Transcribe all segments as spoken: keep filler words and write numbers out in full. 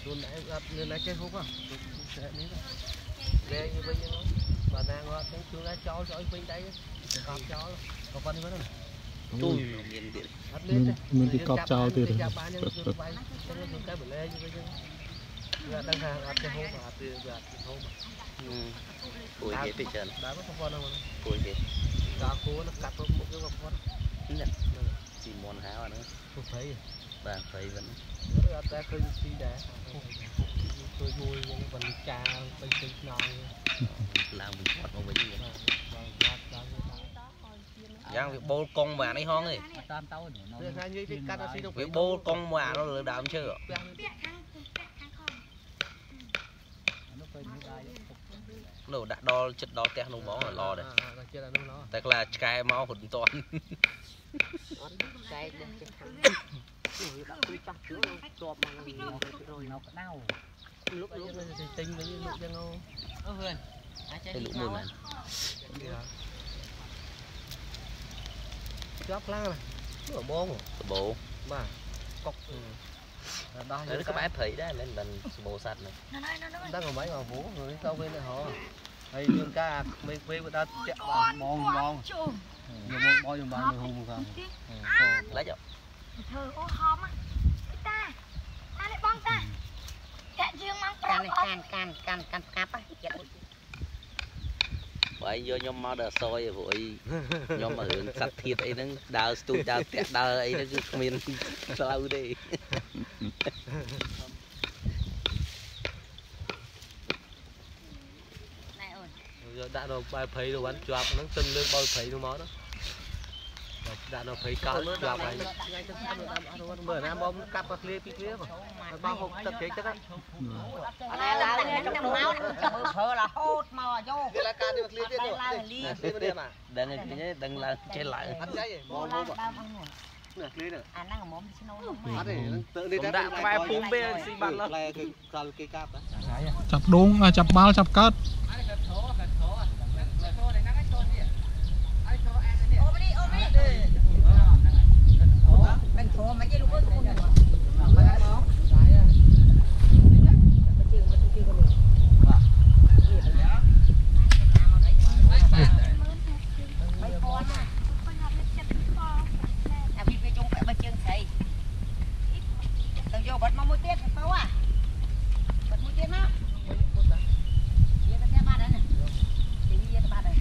luôn nãy gặp lên nãy chơi hút à về như bây giờ nó bà nàng ngọt cái chú ra cho cho anh bên đây cọp cho có phân với nó tôi mình mình đi cọp cho từ đấy cái bể lê như bây giờ đang hàng ăn chơi hút mà từ giờ hút mà cùi ghế bị trơn đá có phân đâu mà cùi ghế cá cố nó cắt một cái một phân chỉ mòn háo nữa không thấy bạn thấy vẫn ta khơi xí đá tôi vui những phần trà bên trên non làm mình hoạt vào với gì giang việc bô con mà này hong ấy việc bô con mà nó lừa đảo chưa nó đã đo chất đo tét nung bó là lo đấy tại là cái máu hụt toàn lúc lúc thì tinh với lúc chân ô cái lũ mùi này chóp lá này nó bố bố mà cọc đó các bạn thấy đấy lên lần bố sạch này đang còn mấy mà vũ rồi sau bên này họ hay dương ca mấy quê người ta chạy bon bon bon dùng bon dùng bon hùng không lấy chậu thơ ô hòm á ta ta lại bong ta cạn dương mang can can can can can cáp á vậy vô nhóm máu đờ soi rồi nhóm mà hướng sạch thiệt ấy nó đào tụi đào tẹt đào ấy nó cứ miền sao đi đã đâu bài phây đồ bắn chọc nó tinh lên bao phây đồ máu đó đã đâu phây cao chọc này bữa nay bom cặp bạc lia pí pía mà bao hộp tập chế chắc á này là lên trong máu phở là hốt mà vô cái lá can đi bạc lia tiếp rồi đừng cái đừng là chơi lại ăn cái gì bom bom à nè lia nè à năng ở mồm thì nó ăn thì tự đi đã bài phun bê xi bắn lắm cái cặp đó chập đúng chập bao chập cát mình thua mấy cái lúc đó vô bật mong mũi tiết phải à bật mũi tiết nó đi cái xe ba đấy này đi đi ba đấy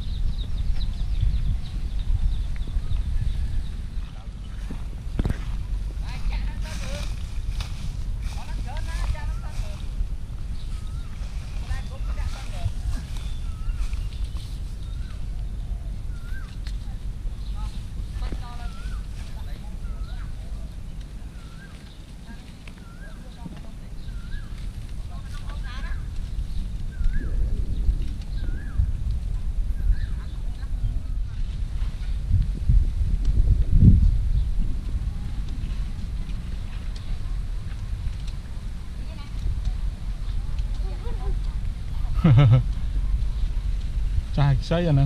Chai xây à nè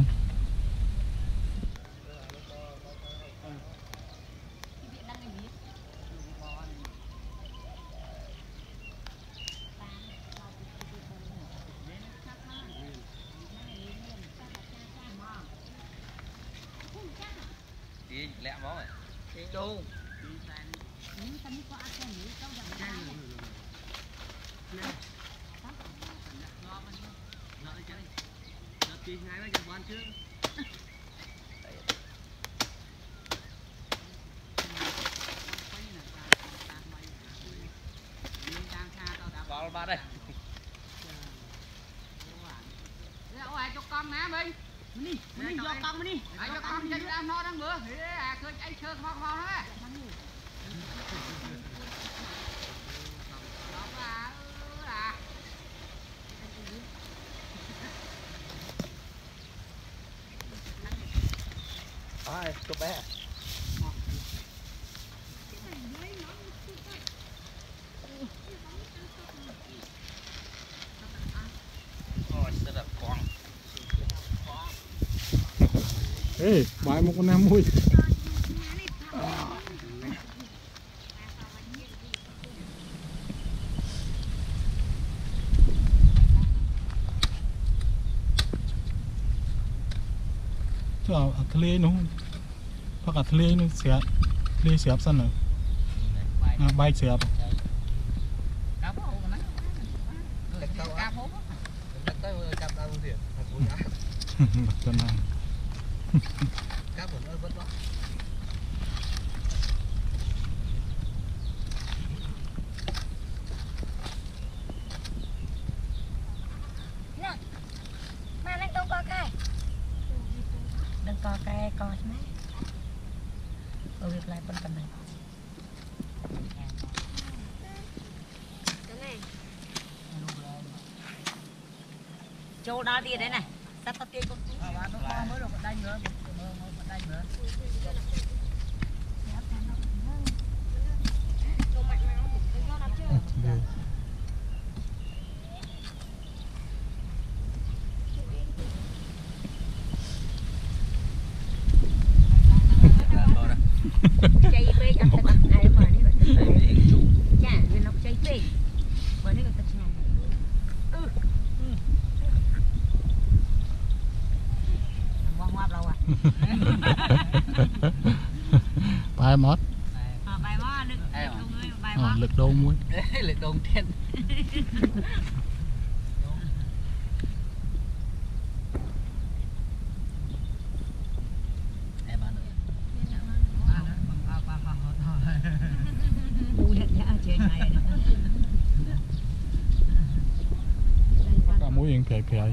đi lẹ món này chú chị ngay bây giờ bán chứ vào ba đây ai cho con má mình đi mình cho con mình đi ai cho con chơi ra nó đang bữa à khơi ai chơi kho kho đó ai cô bé ê bài một con nam mui ở thề nó phát ở thề nó xẹp thề xẹp sẵn rồi à, bay xẹp cá bố của nó cá bố đặt tới cặp đau tiền thằng cô nhá bật chân này cặp vẫn vẫn đó mà đang đâu có cây đừng có cây có mấy ở việc lại bên cạnh này châu đó đi đấy này sắp tao tiên con nó mới được đây nữa đây nữa chạy về ăn thịt ai mà nó chả vì nó chạy về mà nó thịt này ừ ngoan ngoan đâu à bài mót bài mót lực bài mót lực đâu muối lực đông thiên cả muối yên phèo phèo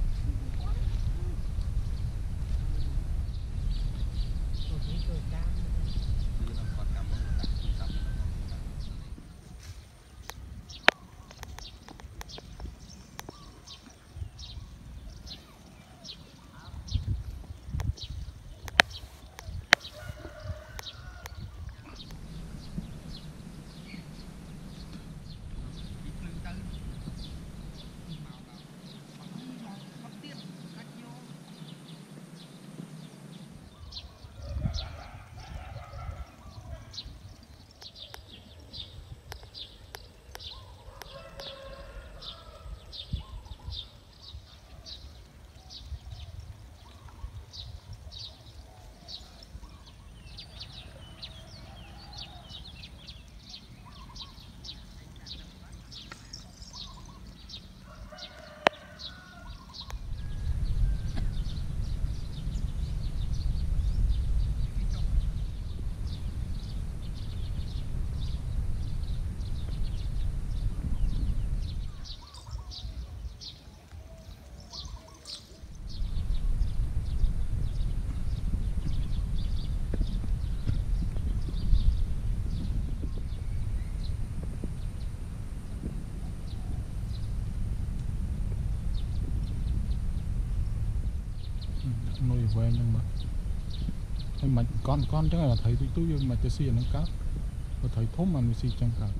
nuôi về nhưng mà thấy mà con con chắc là thấy tôi tôi mà tôi xì nó cá và thấy thốn mà mình xì chẳng cả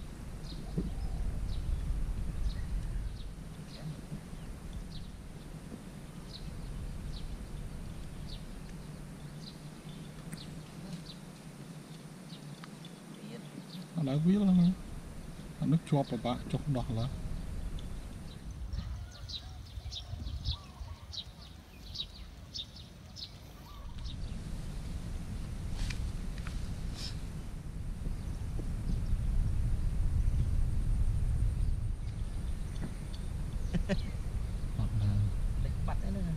nó đã viết lắm nó nước chua và bạn chọc đọt là bắt đấy nữa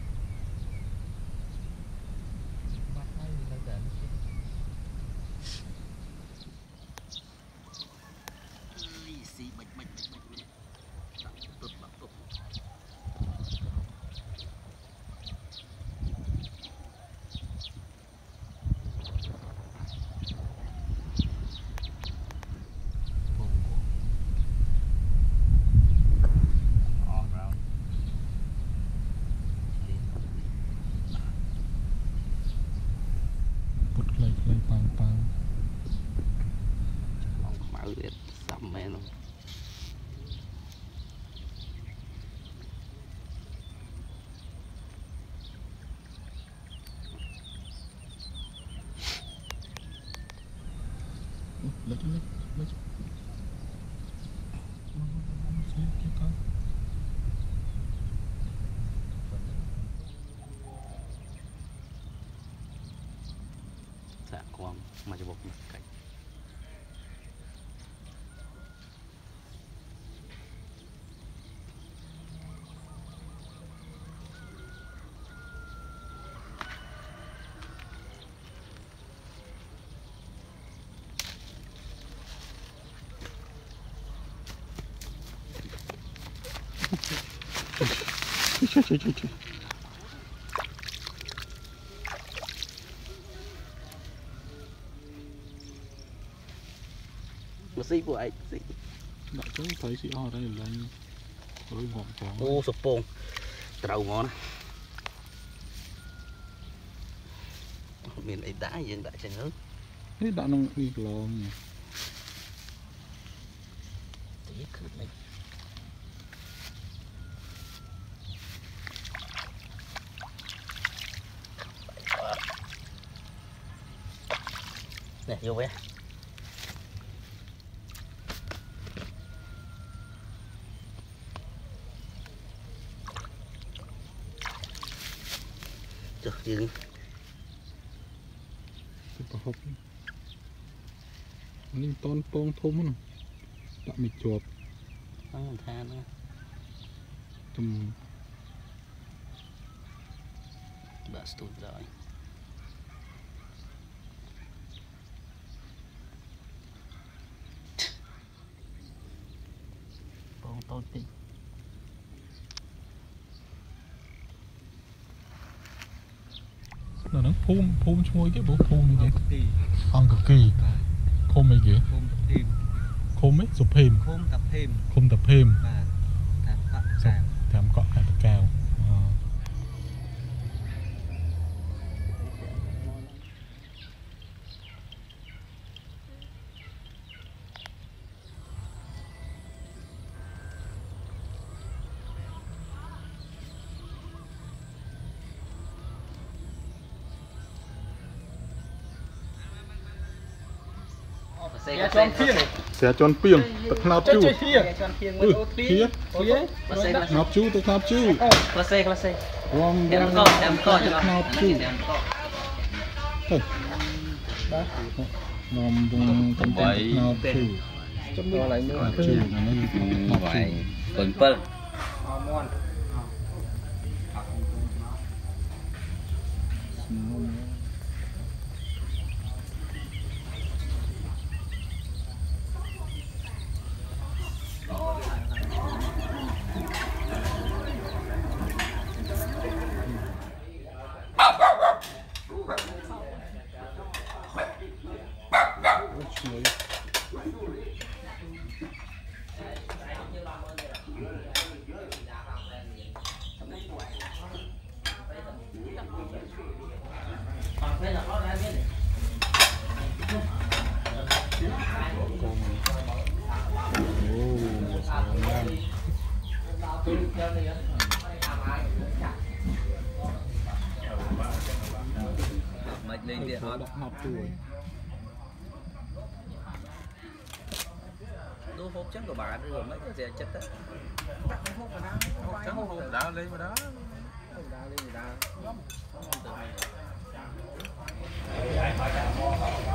bắt hay là để xì bịch bịch bịch bịch tụt bật tụt sắm mẹ nó lấy lấy lấy mà cho bột cảnh Chơi chơi chơi chơi. một xí của anh xí Đã chứ thấy chị ở đây là anh với ngọn có. ô sụp bông trầu ngon miền ấy đá gì đã chẳng hơn Thế đã nông đi lòng. nè vô bé cho chừng Cái hộp Ninh tôn pông thôm nó đã mịt chuột ăn tha nó tầm đã stụt rồi bông tôi tí nó nó phun phun chui cái bộ phun như vậy Ang Koki khôm mấy kìa khôm mấy sụp hềm khôm tập thêm khôm tập hềm và thảm cọ cào thảm cọ hay là cào xe chọn phiên xe chọn phiên tật nạp chú ừ phía nạp nạp chú tật nạp chú classe classe Wong em có em có cho nạp chú thôi nằm vùng công ty nạp chú cho lại nữa chú nó vậy tuần phân mạch lên điện họ nạp chú đu hộp chắc của bà đưa mấy cái rẻ chất á trắng hộp đá lên mà đá đá lên mà đá